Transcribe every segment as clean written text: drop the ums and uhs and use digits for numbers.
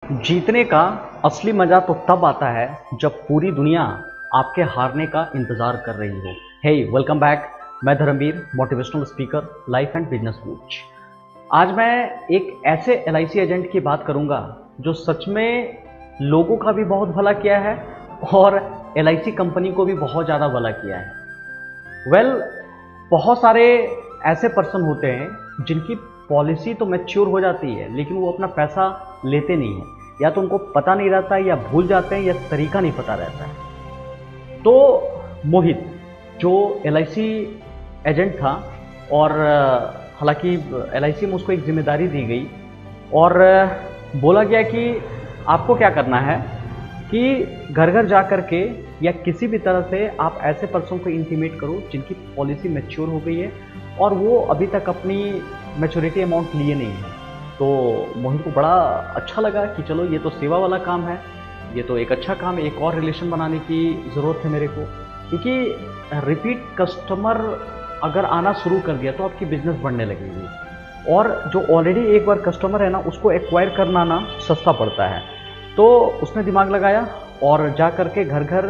जीतने का असली मजा तो तब आता है जब पूरी दुनिया आपके हारने का इंतजार कर रही हो। Hey welcome back. मैं Dharamveer, motivational speaker, life and business coach. आज मैं एक ऐसे एलआईसी एजेंट की बात करूंगा जो सच में लोगों का भी बहुत भला किया है और एलआईसी कंपनी को भी बहुत ज़्यादा भला किया है। बहुत सारे ऐसे पर्सन होते हैं जिनकी पॉलिसी तो मैच्योर हो जाती है लेकिन वो अपना पैसा लेते नहीं है, या तो उनको पता नहीं रहता है या भूल जाते हैं या तरीका नहीं पता रहता है। तो मोहित जो एलआईसी एजेंट था और हालांकि एलआईसी में उसको एक जिम्मेदारी दी गई और बोला गया कि आपको क्या करना है कि घर घर जा कर के या किसी भी तरह से आप ऐसे पर्सन को इंटीमेट करो जिनकी पॉलिसी मैच्योर हो गई है और वो अभी तक अपनी मैच्योरिटी अमाउंट लिए नहीं है। तो मोहित को बड़ा अच्छा लगा कि चलो ये तो सेवा वाला काम है, ये तो एक अच्छा काम है, एक और रिलेशन बनाने की ज़रूरत है मेरे को, क्योंकि रिपीट कस्टमर अगर आना शुरू कर दिया तो आपकी बिजनेस बढ़ने लगेगी और जो ऑलरेडी एक बार कस्टमर है ना उसको एक्वायर करना ना सस्ता पड़ता है। तो उसने दिमाग लगाया और जा कर के घर घर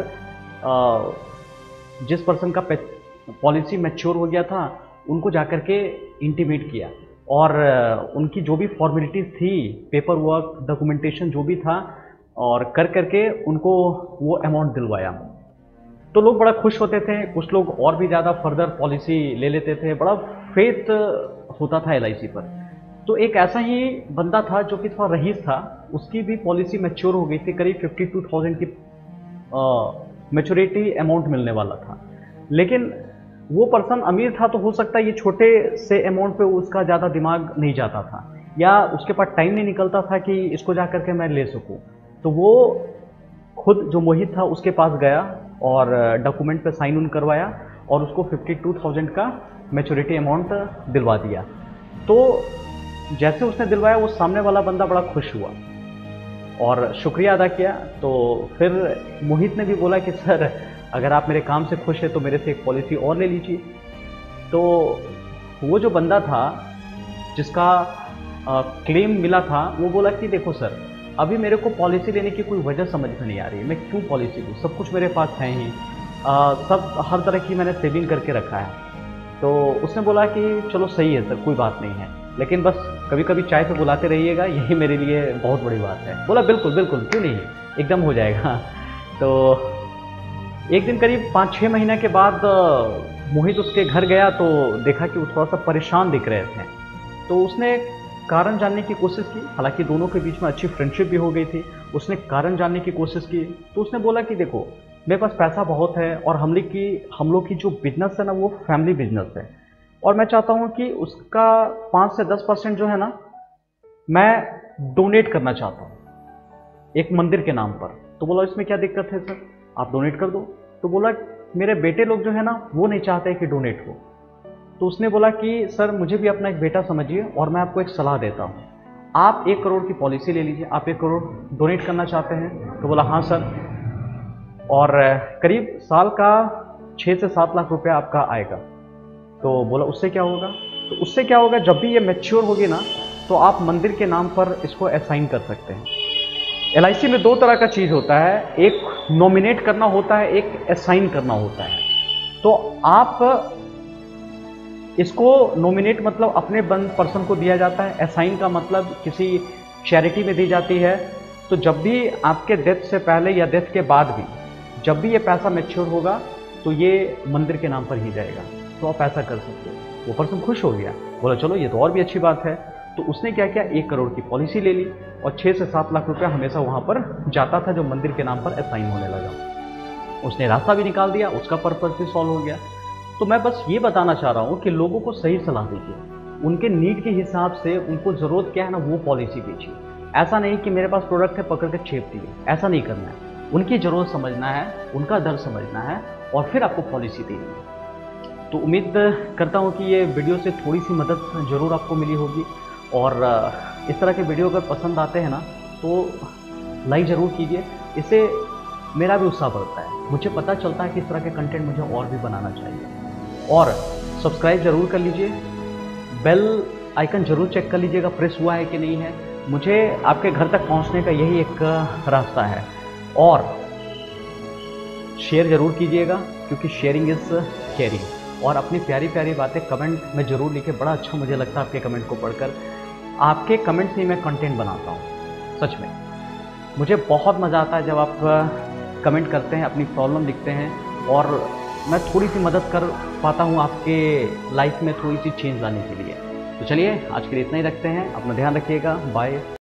जिस पर्सन का पॉलिसी मैच्योर हो गया था उनको जा कर के इंटीमेट किया और उनकी जो भी फॉर्मेलिटीज़ थी, पेपर वर्क, डॉक्यूमेंटेशन जो भी था, और कर करके उनको वो अमाउंट दिलवाया। तो लोग बड़ा खुश होते थे, कुछ लोग और भी ज़्यादा फर्दर पॉलिसी ले लेते थे, बड़ा फेथ होता था एलआईसी पर। तो एक ऐसा ही बंदा था जो कि थोड़ा रईस था, उसकी भी पॉलिसी मैच्योर हो गई थी, करीब 52,000 की मैच्योरिटी अमाउंट मिलने वाला था। लेकिन वो पर्सन अमीर था तो हो सकता है ये छोटे से अमाउंट पे उसका ज़्यादा दिमाग नहीं जाता था या उसके पास टाइम नहीं निकलता था कि इसको जा करके मैं ले सकूं। तो वो खुद जो मोहित था उसके पास गया और डॉक्यूमेंट पे साइन उन करवाया और उसको 52,000 का मैच्योरिटी अमाउंट दिलवा दिया। तो जैसे उसने दिलवाया वो सामने वाला बंदा बड़ा खुश हुआ और शुक्रिया अदा किया। तो फिर मोहित ने भी बोला कि सर अगर आप मेरे काम से खुश हैं तो मेरे से एक पॉलिसी और ले लीजिए। तो वो जो बंदा था जिसका क्लेम मिला था वो बोला कि देखो सर, अभी मेरे को पॉलिसी लेने की कोई वजह समझ में नहीं आ रही है, मैं क्यों पॉलिसी लूँ, सब कुछ मेरे पास है ही, सब हर तरह की मैंने सेविंग करके रखा है। तो उसने बोला कि चलो सही है सर, कोई बात नहीं है, लेकिन बस कभी कभी चाय पे बुलाते रहिएगा, यही मेरे लिए बहुत बड़ी बात है। बोला बिल्कुल बिल्कुल, क्यों नहीं, एकदम हो जाएगा। तो एक दिन करीब 5-6 महीने के बाद मोहित उसके घर गया तो देखा कि वो थोड़ा सा परेशान दिख रहे थे। तो उसने कारण जानने की कोशिश की, हालांकि दोनों के बीच में अच्छी फ्रेंडशिप भी हो गई थी। उसने कारण जानने की कोशिश की तो उसने बोला कि देखो मेरे पास पैसा बहुत है और हम लोग की जो बिजनेस है ना वो फैमिली बिजनेस है और मैं चाहता हूँ कि उसका 5 से 10% जो है ना मैं डोनेट करना चाहता हूँ एक मंदिर के नाम पर। तो बोला इसमें क्या दिक्कत है सर, आप डोनेट कर दो। तो बोला मेरे बेटे लोग जो है ना वो नहीं चाहते कि डोनेट हो। तो उसने बोला कि सर मुझे भी अपना एक बेटा समझिए और मैं आपको एक सलाह देता हूँ, आप 1 करोड़ की पॉलिसी ले लीजिए, आप 1 करोड़ डोनेट करना चाहते हैं। तो बोला हाँ सर, और करीब साल का 6 से 7 लाख रुपया आपका आएगा। तो बोला उससे क्या होगा। तो उससे क्या होगा, जब भी ये मैच्योर होगी ना तो आप मंदिर के नाम पर इसको असाइन कर सकते हैं। एलआईसी में 2 तरह का चीज़ होता है, एक नॉमिनेट करना होता है, एक असाइन करना होता है। तो आप इसको नॉमिनेट मतलब अपने बंद पर्सन को दिया जाता है, असाइन का मतलब किसी चैरिटी में दी जाती है। तो जब भी आपके डेथ से पहले या डेथ के बाद भी जब भी ये पैसा मैच्योर होगा तो ये मंदिर के नाम पर ही जाएगा, तो आप ऐसा कर सकते हो। वो पर्सन खुश हो गया, बोला चलो ये तो और भी अच्छी बात है। तो उसने क्या किया, 1 करोड़ की पॉलिसी ले ली और 6 से 7 लाख रुपया हमेशा वहाँ पर जाता था जो मंदिर के नाम पर असाइन होने लगा। उसने रास्ता भी निकाल दिया, उसका पर्पस भी सॉल्व हो गया। तो मैं बस ये बताना चाह रहा हूँ कि लोगों को सही सलाह दीजिए, उनके नीड के हिसाब से उनको ज़रूरत क्या है ना वो पॉलिसी दीजिए। ऐसा नहीं कि मेरे पास प्रोडक्ट है पकड़ के छेप दिए, ऐसा नहीं करना है। उनकी ज़रूरत समझना है, उनका दर्द समझना है और फिर आपको पॉलिसी देनी है। तो उम्मीद करता हूँ कि ये वीडियो से थोड़ी सी मदद ज़रूर आपको मिली होगी और इस तरह के वीडियो अगर पसंद आते हैं ना तो लाइक ज़रूर कीजिए, इससे मेरा भी उत्साह बढ़ता है, मुझे पता चलता है कि इस तरह के कंटेंट मुझे और भी बनाना चाहिए। और सब्सक्राइब ज़रूर कर लीजिए, बेल आइकन ज़रूर चेक कर लीजिएगा प्रेस हुआ है कि नहीं है, मुझे आपके घर तक पहुंचने का यही एक रास्ता है। और शेयर ज़रूर कीजिएगा, क्योंकि शेयरिंग इज़ केयरिंग। और अपनी प्यारी प्यारी बातें कमेंट में ज़रूर लिखें, बड़ा अच्छा मुझे लगता है आपके कमेंट को पढ़कर। आपके कमेंट से ही मैं कंटेंट बनाता हूँ, सच में मुझे बहुत मज़ा आता है जब आप कमेंट करते हैं, अपनी प्रॉब्लम लिखते हैं, और मैं थोड़ी सी मदद कर पाता हूँ आपके लाइफ में थोड़ी सी चेंज लाने के लिए। तो चलिए आज के लिए इतना ही रखते हैं, अपना ध्यान रखिएगा, बाय।